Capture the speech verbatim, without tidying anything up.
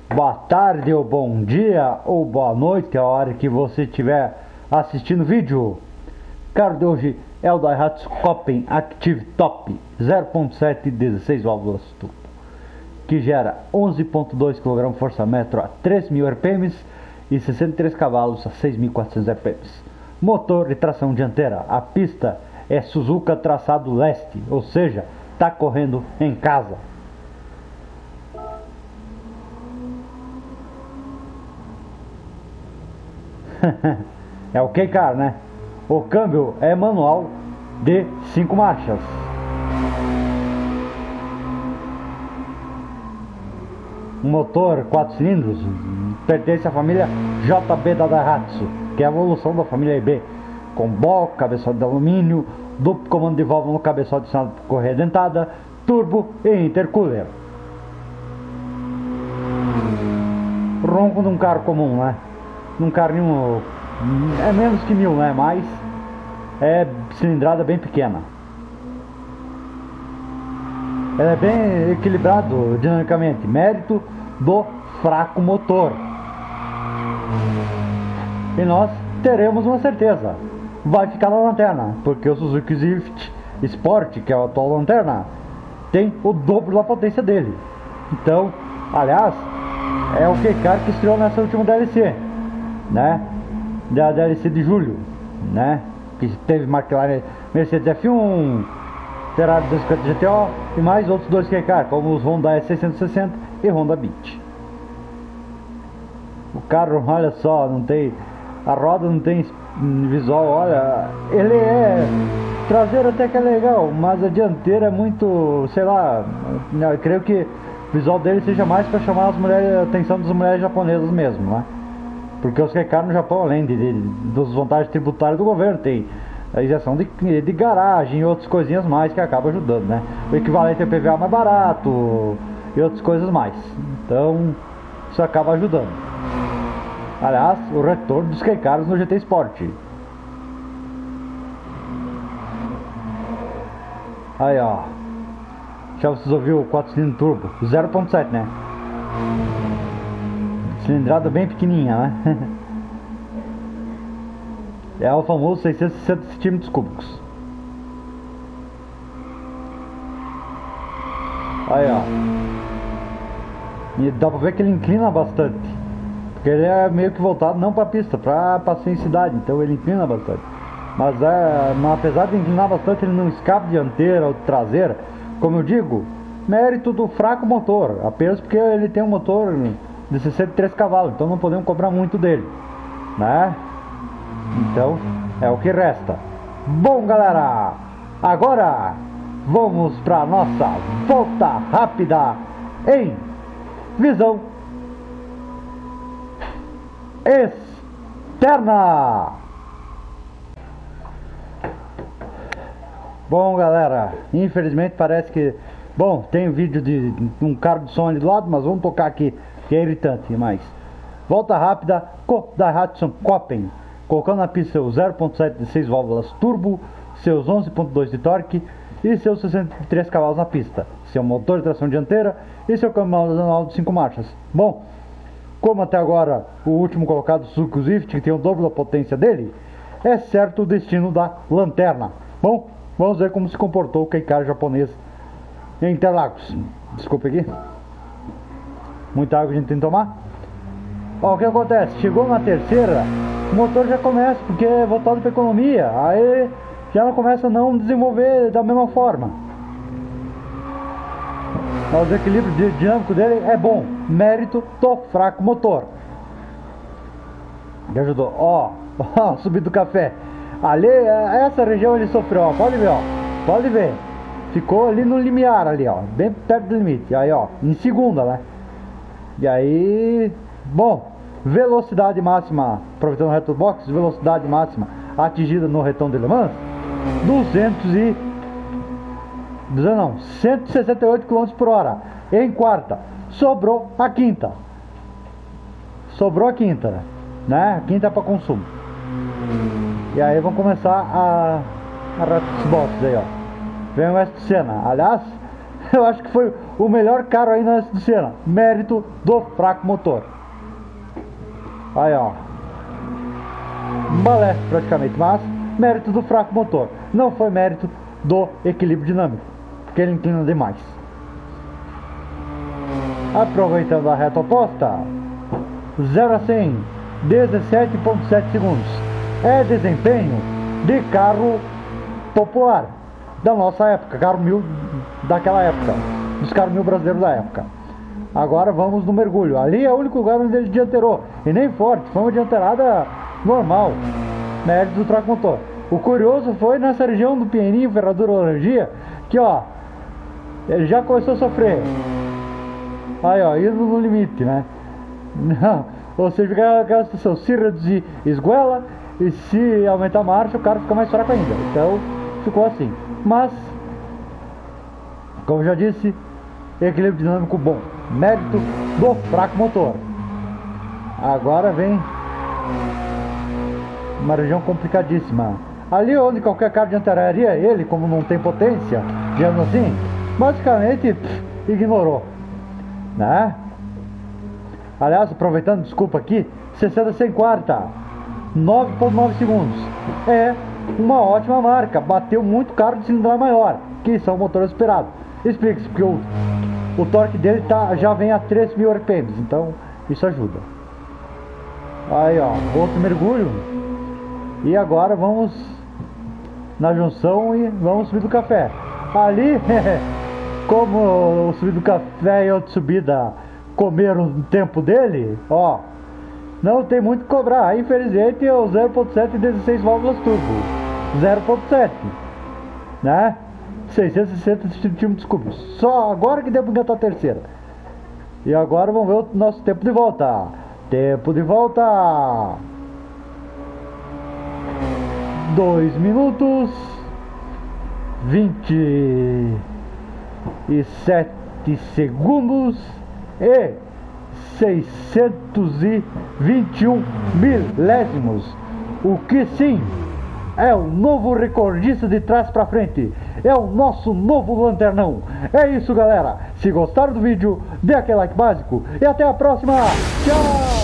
boa tarde ou bom dia ou boa noite, a hora que você estiver assistindo o vídeo. O carro de hoje é o Daihatsu Copen Active Top zero ponto sete, dezesseis válvulas turbo, que gera onze ponto dois quilograma força-metro a três mil R P M e sessenta e três cavalos a seis mil e quatrocentos R P M. Motor e tração dianteira. A pista é Suzuka traçado leste, ou seja, está correndo em casa. É o K-Car, né? O câmbio é manual de cinco marchas. Um motor quatro cilindros, pertence à família J B da Daihatsu, que é a evolução da família I B, com bloco, cabeçote de alumínio, duplo comando de válvula no cabeçote adicionado por correia dentada, turbo e intercooler. Ronco de um carro comum, né? Num carrinho é menos que mil, né? Mas é cilindrada bem pequena. Ele é bem equilibrado dinamicamente, mérito do fraco motor. E nós teremos uma certeza, vai ficar na lanterna, porque o Suzuki Swift Sport, que é a atual lanterna, tem o dobro da potência dele. Então, aliás, é o K-Car que estreou nessa última D L C, né? Da D L C de julho, né? Que teve McLaren, Mercedes F um, Ferrari duzentos e cinquenta G T O e mais outros dois K-Car, como os Honda S seiscentos e sessenta e Honda Beat. O carro, olha só, não tem, a roda não tem visual, olha, ele é traseiro até que é legal, mas a dianteira é muito, sei lá, eu creio que o visual dele seja mais para chamar as mulheres, a atenção das mulheres japonesas mesmo, né? Porque os K-Car no Japão, além de, de, das vantagens tributárias do governo, tem a isenção de, de garagem e outras coisinhas mais que acaba ajudando, né? O equivalente ao I P V A mais barato e outras coisas mais. Então, isso acaba ajudando. Aliás, o retorno dos K-Cars no G T Sport. Aí, ó. Já vocês ouviram o quatro cilindros turbo, zero ponto sete, né? Cilindrada bem pequenininha, né? É o famoso seiscentos e sessenta centímetros cúbicos. Aí, ó. E dá pra ver que ele inclina bastante, porque ele é meio que voltado não pra pista, pra passeio em cidade. Então ele inclina bastante. Mas é, apesar de inclinar bastante, ele não escapa dianteira ou traseira. Como eu digo, mérito do fraco motor, apenas porque ele tem um motor de sessenta e três cavalos, então não podemos cobrar muito dele, né? Então é o que resta. Bom, galera, agora vamos para nossa volta rápida em visão externa. Bom, galera, infelizmente parece que, bom, tem vídeo de um carro de som ali do lado, mas vamos tocar aqui, que é irritante, mas volta rápida com Daihatsu Copen, colocando na pista o zero ponto sete de seis válvulas turbo, seus onze ponto dois de torque e seus sessenta e três cavalos na pista, seu motor de tração dianteira e seu câmbio manual de cinco marchas. Bom, como até agora o último colocado, Suzuki Swift, que tem o dobro da potência dele, é certo o destino da lanterna. Bom, vamos ver como se comportou o K-Car japonês em Interlagos. Desculpa aqui, muita água a gente tem que tomar. Ó, o que acontece? Chegou na terceira, o motor já começa, porque é voltado para economia, aí já não começa a não desenvolver da mesma forma. Mas o equilíbrio dinâmico dele é bom, mérito do fraco motor. Que ajudou. Ó, ó, subir do café. Ali, essa região ele sofreu, ó, pode ver, ó, pode ver. Ficou ali no limiar ali, ó, bem perto do limite. Aí, ó, em segunda, né? E aí, bom, velocidade máxima, aproveitando o reto box, velocidade máxima atingida no retão de Le Mans, duzentos e não, cento e sessenta e oito quilômetros por hora. Em quarta, sobrou a quinta. Sobrou a quinta, né? A quinta é para consumo. E aí vamos começar a a reta dos boxes aí, ó. Vem o West Senna. Aliás, Eu acho que foi o melhor carro aí nessa cena. Mérito do fraco motor. Aí, ó. Um balé, praticamente. Mas, mérito do fraco motor. Não foi mérito do equilíbrio dinâmico. Porque ele inclina demais. Aproveitando a reta oposta. zero a cem. dezessete vírgula sete segundos. É desempenho de carro popular. Da nossa época. Carro mil daquela época. Dos carros mil brasileiros da época. Agora vamos no mergulho. Ali é o único lugar onde ele dianteirou. E nem forte. Foi uma dianteirada normal. Mérito do fraco motor. O curioso foi nessa região do Pinheirinho, Ferradura, Laranjinha, que ó, ele já começou a sofrer. Aí ó, indo no limite, né? Não, ou seja, aquela situação, se reduzir, esguela, e se aumentar a marcha, o carro fica mais fraco ainda. Então, ficou assim. Mas, como já disse, equilíbrio dinâmico bom. Mérito do fraco motor. Agora vem uma região complicadíssima. Ali onde qualquer carro dianteiraria ele, como não tem potência, digamos assim, basicamente pff, ignorou, né? Aliás, aproveitando, desculpa aqui, sessenta sem quarta, nove vírgula nove segundos. É uma ótima marca, bateu muito carro de cilindrada maior, que são motores esperados. Explica-se, porque o, o torque dele tá, já vem a três mil R P Ms, então isso ajuda. Aí ó, outro mergulho. E agora vamos na junção e vamos subir do café. Ali, como o subir do café e outra subida comeram o tempo dele, ó, não tem muito que cobrar. Infelizmente é o zero ponto sete dezesseis válvulas turbo, zero ponto sete, né? seiscentos e sessenta centímetros cúbicos. Só agora que deu para engatar a terceira. E agora vamos ver o nosso tempo de volta. Tempo de volta. dois minutos vinte e sete segundos e seiscentos e vinte e um milésimos, o que sim é o novo recordista de trás para frente, é o nosso novo lanternão. É isso, galera, se gostaram do vídeo, dê aquele like básico e até a próxima. Tchau.